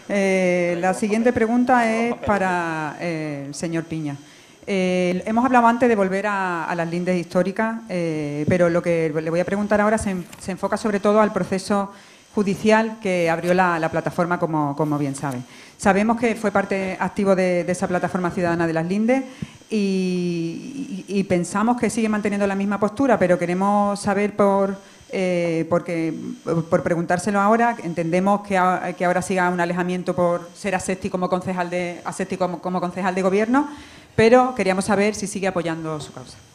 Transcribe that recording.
La siguiente pregunta es para el señor Piña. Hemos hablado antes de volver a las lindes históricas, pero lo que le voy a preguntar ahora se enfoca sobre todo al proceso judicial que abrió la plataforma, como bien sabe. Sabemos que fue parte activo de esa plataforma ciudadana de las lindes y pensamos que sigue manteniendo la misma postura, pero queremos saber por preguntárselo ahora. Entendemos que ahora siga un alejamiento por ser aséptico como concejal de gobierno, pero queríamos saber si sigue apoyando su causa.